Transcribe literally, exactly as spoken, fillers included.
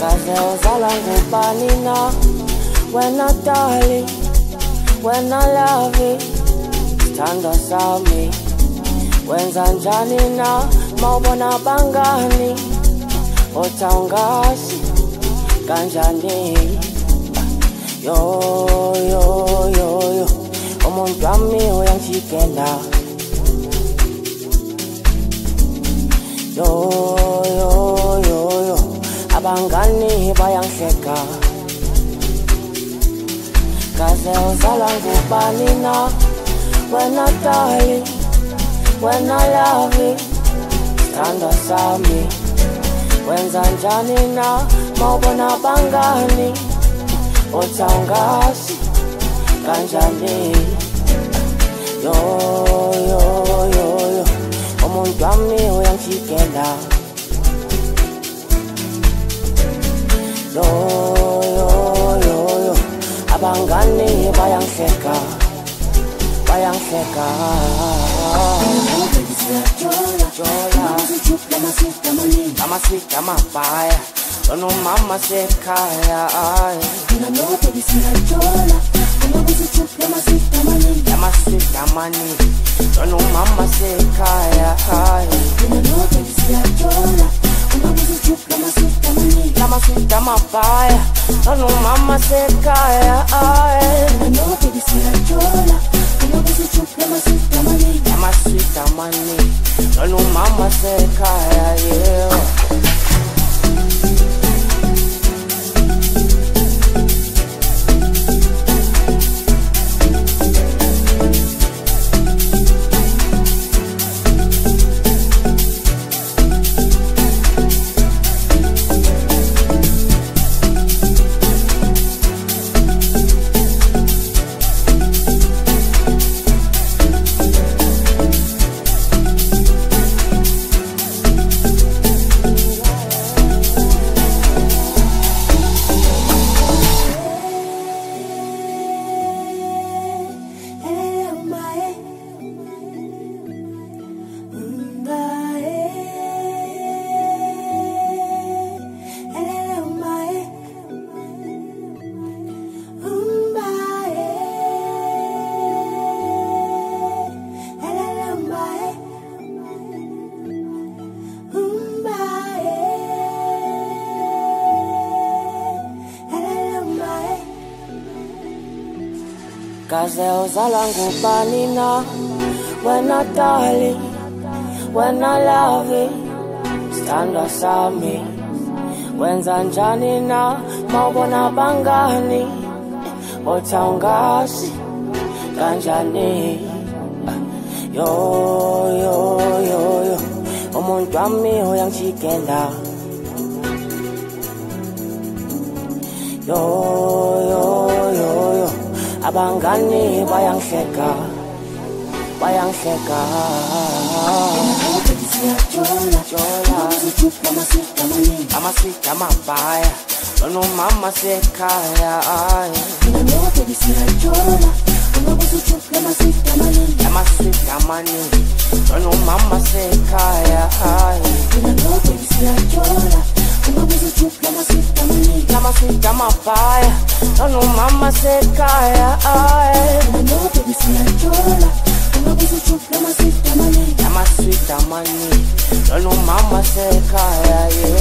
Kaze uzala ngubani na wena darling, wena love sithanda sami wenza njani na mawubona bangani otawungazi kanjani yo yo yo yo umuntu wami uyangijikela yo yo yo yo abangani bayangihleka kaze uzala ngubani na wena darling, wena love sithanda sami wenza njani na mawubona bangani otawungazi kanjani yo yo yo yo umuntu wami uyangijikela yo yo yo yo abangani bayangihleka bayangihleka jola mama sweet mama paya no mama sekaya Ina no baby sila jola mama buzuchu mama sweet mama mama sweet mama ni no mama sekaya Ina no baby sila jola mama buzuchu mama sweet mama mama sweet mama paya no mama sekaya Ina no baby sila jola mama buzuchu mama sweet mama mama sweet mama ni no mama sekaya yeah. Kaze uzala ngubani na wena darling, wena love sithanda sami wenza njani na mawubona bangani otawungazi kanjani yo yo yo yo umuntu wami uyangijikela yo yo yo yo abangani bayangihleka bayangihleka jola jola mama sweet mama mama sweet mama paya no mama sekaya Ina no baby sila jola mama buzuchu mama sweet mama mama sweet mama ni no mama sekaya Ina no baby sila jola mama buzuchu mama sweet mama mama sweet mama paya no mama sekaya Ina no baby sila jola mama buzuchu mama sweet mama mama sweet mama ni no mama sekaya yeah.